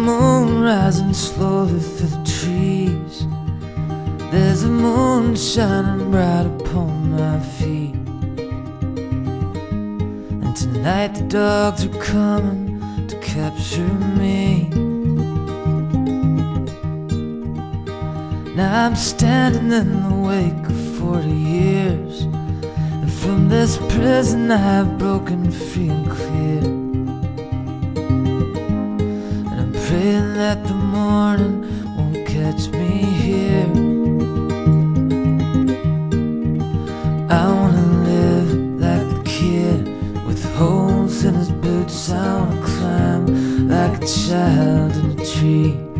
moon rising slowly through the trees. There's a moon shining bright upon my feet. And tonight the dogs are coming to capture me. Now I'm standing in the wake of 40 years, and from this prison I've broken free and clear. And I'm praying that the morning won't catch me here. I wanna live like the kid with holes in his boots. I wanna climb like a child in a tree.